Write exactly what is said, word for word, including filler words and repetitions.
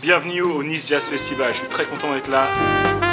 bienvenue au Nice Jazz Festival, je suis très content d'être là.